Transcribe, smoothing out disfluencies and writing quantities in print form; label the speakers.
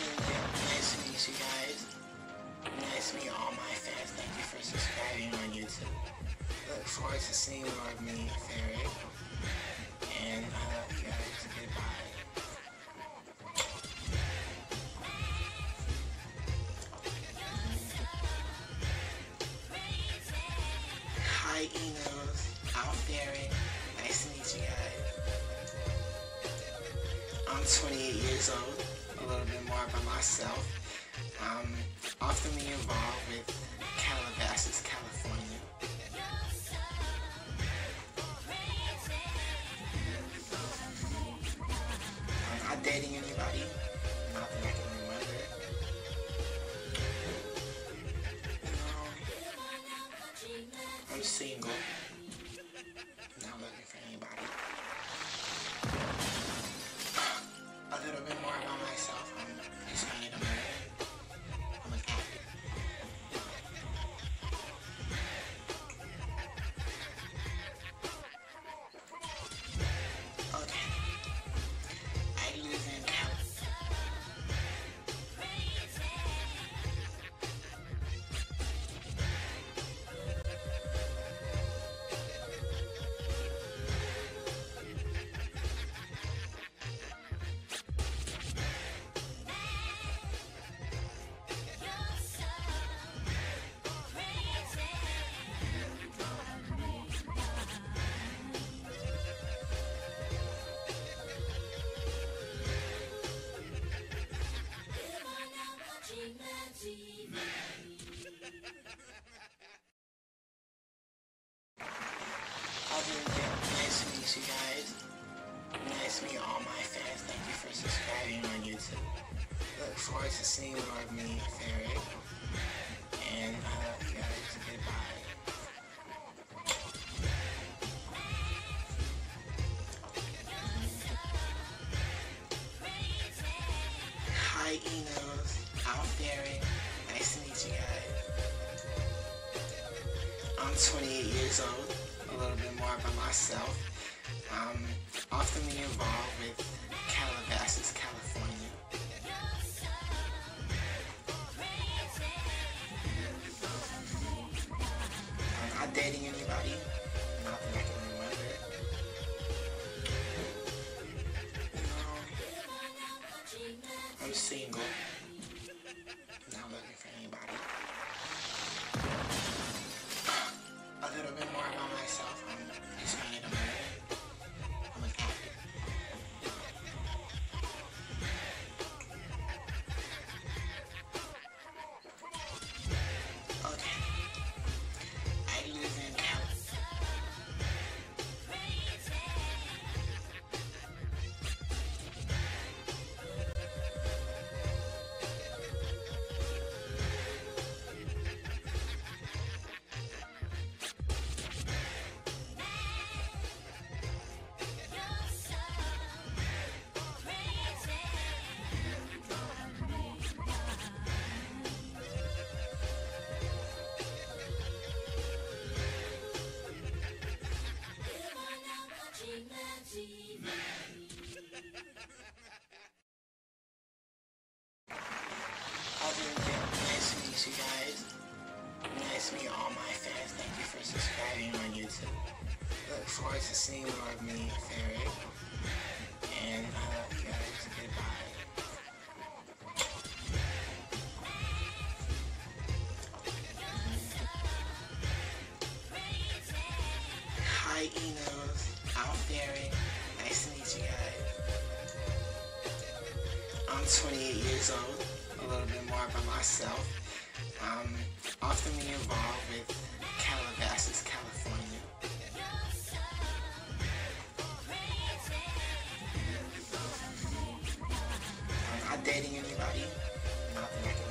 Speaker 1: Nice to meet you guys. Nice to meet all my fans. Thank you for subscribing on YouTube. Look forward to seeing more of me, PHAROIK. And I love you guys. Goodbye. Hi, Enos. I'm PHAROIK. Nice to meet you guys. I'm 28 years old. A little bit more about myself. I'm often involved with Calabasas, California. I'm not dating anybody. Not that I can remember. I'm single. Not looking for anybody. A little bit more about myself. I'm Hispanic American. I'm an actor. Okay. I live in California. Nice to meet you guys. Nice to meet all my fans. Thank you for subscribing on YouTube. Look forward to seeing more of me, PHAROIK. And I love you guys. Goodbye. Hi, Enos. I'm PHAROIK. Nice to meet you guys. I'm 28 years old. A little bit more about myself. I'm often involved with Calabasas, California. I'm not dating anybody. Not that I can remember. I'm single. Not looking for anybody. A little bit more about myself. I'm Hispanic American. I'm an actor. Okay. I live in California. Nice to meet you guys. Nice to meet all my fans. Thank you for subscribing on YouTube. Look forward to seeing more of me, PHAROIK. And I love you guys. Goodbye. Hi, Enos. I'm PHAROIK. Nice to meet you guys. I'm 28 years old. A little bit more about myself. I'm often involved with Calabasas, California. I'm not dating anybody. Not that I can